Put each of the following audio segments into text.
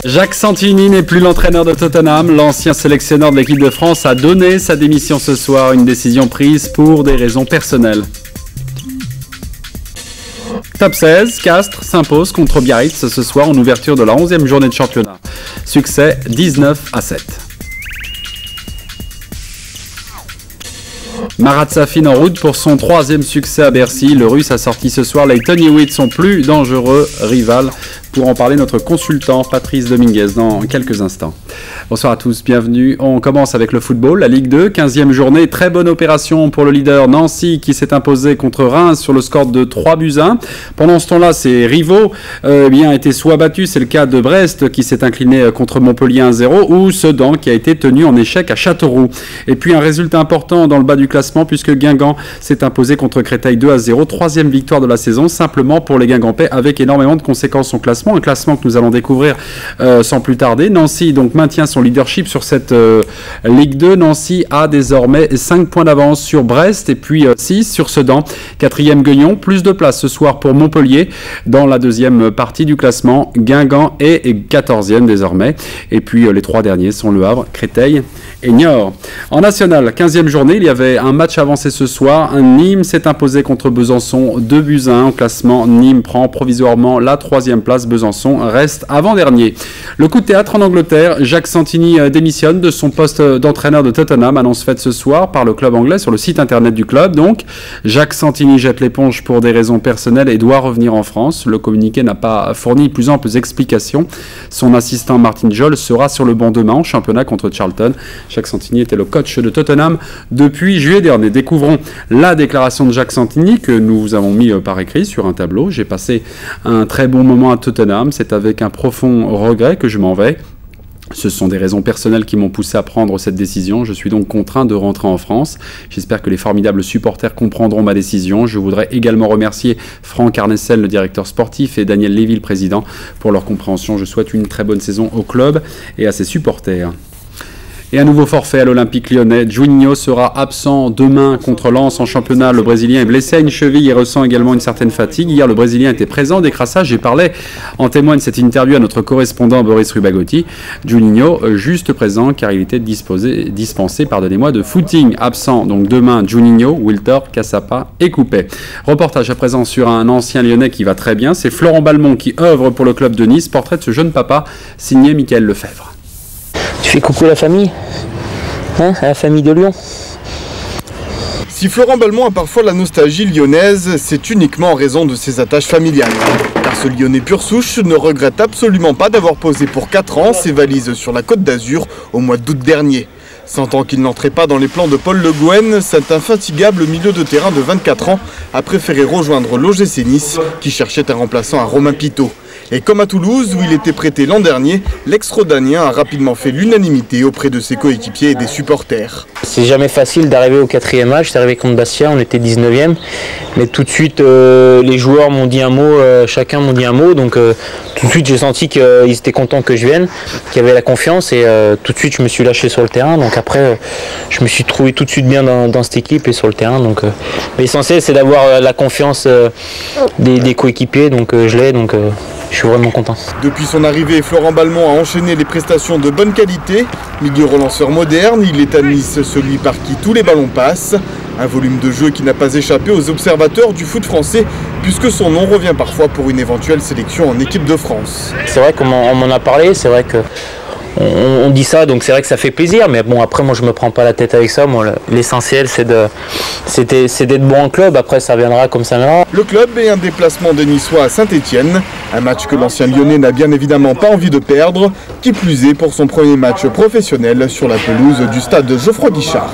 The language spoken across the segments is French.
Jacques Santini n'est plus l'entraîneur de Tottenham. L'ancien sélectionneur de l'équipe de France a donné sa démission ce soir, une décision prise pour des raisons personnelles. Top 16, Castres s'impose contre Biarritz ce soir en ouverture de la 11e journée de championnat. Succès 19-7. Marat Safin en route pour son 3e succès à Bercy. Le Russe a sorti ce soir Leighton Hewitt, son plus dangereux rival. Pour en parler, notre consultant Patrice Dominguez dans quelques instants. Bonsoir à tous, bienvenue. On commence avec le football, la Ligue 2, 15e journée. Très bonne opération pour le leader Nancy qui s'est imposé contre Reims sur le score de 3-1. Pendant ce temps-là, ses rivaux étaient soit battus, c'est le cas de Brest qui s'est incliné contre Montpellier 1-0 ou Sedan qui a été tenu en échec à Châteauroux. Et puis un résultat important dans le bas du classement puisque Guingamp s'est imposé contre Créteil 2-0. 3e victoire de la saison simplement pour les Guingampais avec énormément de conséquences au classement. Un classement que nous allons découvrir sans plus tarder. Nancy donc maintient son leadership sur cette Ligue 2. Nancy a désormais 5 points d'avance sur Brest et puis 6 sur Sedan. 4e Gueugnon, plus de place ce soir pour Montpellier dans la 2e partie du classement. Guingamp est 14e désormais. Et puis les 3 derniers sont Le Havre, Créteil et Niort. En national, 15e journée, il y avait un match avancé ce soir. Nîmes s'est imposé contre Besançon 2-1. Au classement, Nîmes prend provisoirement la 3e place. Besançon reste avant-dernier. Le coup de théâtre en Angleterre, Jacques Santini démissionne de son poste d'entraîneur de Tottenham, annonce faite ce soir par le club anglais sur le site internet du club. Donc, Jacques Santini jette l'éponge pour des raisons personnelles et doit revenir en France. Le communiqué n'a pas fourni plus amples explications. Son assistant Martin Jol sera sur le banc demain en championnat contre Charlton. Jacques Santini était le coach de Tottenham depuis juillet dernier. Découvrons la déclaration de Jacques Santini que nous vous avons mis par écrit sur un tableau. J'ai passé un très bon moment à Tottenham. C'est avec un profond regret que je m'en vais. Ce sont des raisons personnelles qui m'ont poussé à prendre cette décision. Je suis donc contraint de rentrer en France. J'espère que les formidables supporters comprendront ma décision. Je voudrais également remercier Franck Arnessel, le directeur sportif, et Daniel Lévy, le président, pour leur compréhension. Je souhaite une très bonne saison au club et à ses supporters. Et un nouveau forfait à l'Olympique lyonnais. Juninho sera absent demain contre Lens en championnat. Le Brésilien est blessé à une cheville et ressent également une certaine fatigue. Hier, le Brésilien était présent des crassages et parlait, en témoigne cette interview à notre correspondant Boris Rubagotti. Juninho, juste présent car il était dispensé de footing. Absent donc demain, Juninho, Wiltor, Cassapa et Coupet. Reportage à présent sur un ancien lyonnais qui va très bien. C'est Florent Balmont qui œuvre pour le club de Nice. Portrait de ce jeune papa signé Michael Lefebvre. Tu fais coucou à la famille, à la famille de Lyon. Si Florent Balmont a parfois la nostalgie lyonnaise, c'est uniquement en raison de ses attaches familiales. Car ce Lyonnais pur souche ne regrette absolument pas d'avoir posé pour 4 ans ses valises sur la Côte d'Azur au mois d'août dernier. Sentant qu'il n'entrait pas dans les plans de Paul Le Guen, cet infatigable milieu de terrain de 24 ans a préféré rejoindre l'OGC Nice qui cherchait un remplaçant à Romain Pitot. Et comme à Toulouse, où il était prêté l'an dernier, l'ex-Rhodanien a rapidement fait l'unanimité auprès de ses coéquipiers et des supporters. C'est jamais facile d'arriver au 4e match. C'est arrivé contre Bastia, on était 19e. Mais tout de suite, les joueurs m'ont dit un mot, chacun m'ont dit un mot. Donc tout de suite, j'ai senti qu'ils étaient contents que je vienne, qu'il y avait la confiance. Et tout de suite, je me suis lâché sur le terrain. Donc après, je me suis trouvé tout de suite bien dans cette équipe et sur le terrain. Donc l'essentiel, c'est d'avoir la confiance des coéquipiers. Donc je l'ai. Donc je suis vraiment content. Depuis son arrivée, Florent Balmont a enchaîné les prestations de bonne qualité. Milieu relanceur moderne, il est à Nice celui par qui tous les ballons passent. Un volume de jeu qui n'a pas échappé aux observateurs du foot français, puisque son nom revient parfois pour une éventuelle sélection en équipe de France. C'est vrai qu'on m'en a parlé, c'est vrai que on dit ça, donc c'est vrai que ça fait plaisir, mais bon, après moi je me prends pas la tête avec ça. Moi, l'essentiel c'est d'être bon en club, après ça viendra comme ça viendra. Le club est un déplacement des Niçois à Saint-Étienne, un match que l'ancien Lyonnais n'a bien évidemment pas envie de perdre, qui plus est pour son premier match professionnel sur la pelouse du stade Geoffroy Guichard.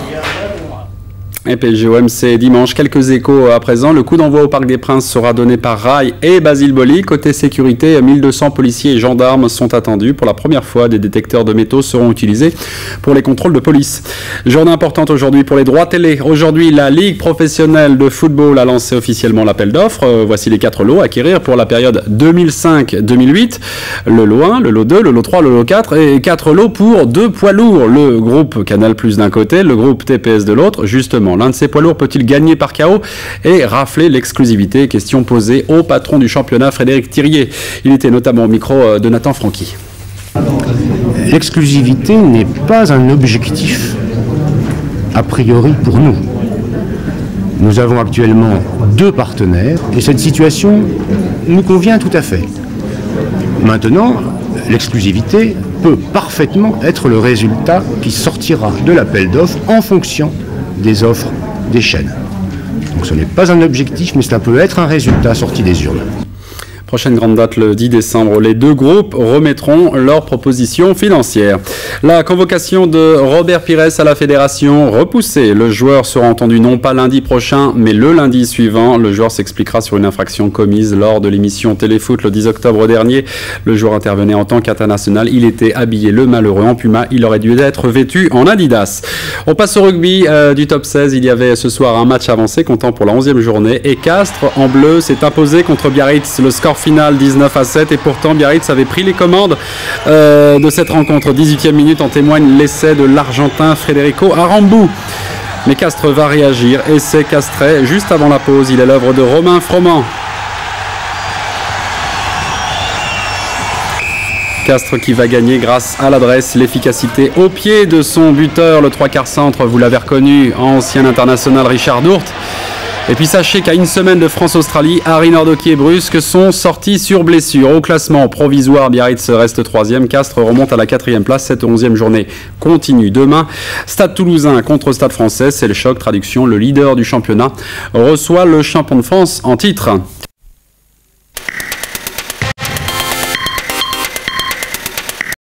Et PSG-OM, dimanche. Quelques échos à présent. Le coup d'envoi au Parc des Princes sera donné par Rai et Basile Boli. Côté sécurité, 1200 policiers et gendarmes sont attendus. Pour la première fois, des détecteurs de métaux seront utilisés pour les contrôles de police. Journée importante aujourd'hui pour les droits télé. Aujourd'hui, la Ligue professionnelle de football a lancé officiellement l'appel d'offres. Voici les 4 lots à acquérir pour la période 2005-2008. Le lot 1, le lot 2, le lot 3, le lot 4 et 4 lots pour 2 poids lourds. Le groupe Canal+ d'un côté, le groupe TPS de l'autre. Justement, l'un de ces poids lourds peut-il gagner par KO et rafler l'exclusivité? Question posée au patron du championnat, Frédéric Thirier. Il était notamment au micro de Nathan Franqui. L'exclusivité n'est pas un objectif a priori pour nous. Nous avons actuellement 2 partenaires et cette situation nous convient tout à fait. Maintenant, l'exclusivité peut parfaitement être le résultat qui sortira de l'appel d'offres en fonction des offres des chaînes. Donc ce n'est pas un objectif, mais cela peut être un résultat sorti des urnes. Prochaine grande date le 10 décembre. Les 2 groupes remettront leurs propositions financières. La convocation de Robert Pires à la fédération repoussée. Le joueur sera entendu non pas lundi prochain, mais le lundi suivant. Le joueur s'expliquera sur une infraction commise lors de l'émission Téléfoot le 10 octobre dernier. Le joueur intervenait en tant qu'international. Il était habillé, le malheureux, en Puma. Il aurait dû être vêtu en Adidas. On passe au rugby du top 16. Il y avait ce soir un match avancé comptant pour la 11e journée. Et Castres, en bleu, s'est imposé contre Biarritz. Le score final 19-7 et pourtant Biarritz avait pris les commandes de cette rencontre. 18e minute, en témoigne l'essai de l'Argentin Federico Arambou. Mais Castres va réagir. Essai castré juste avant la pause. Il est l'œuvre de Romain Froment. Castres qui va gagner grâce à l'adresse, l'efficacité au pied de son buteur, le 3/4 centre, vous l'avez reconnu, ancien international Richard Dourte. Et puis sachez qu'à une semaine de France-Australie, Harry Nordoki et Brusque sont sortis sur blessure. Au classement provisoire, Biarritz reste 3e, Castres remonte à la 4e place. Cette 11e journée continue demain. Stade Toulousain contre Stade Français, c'est le choc. Traduction, le leader du championnat reçoit le champion de France en titre.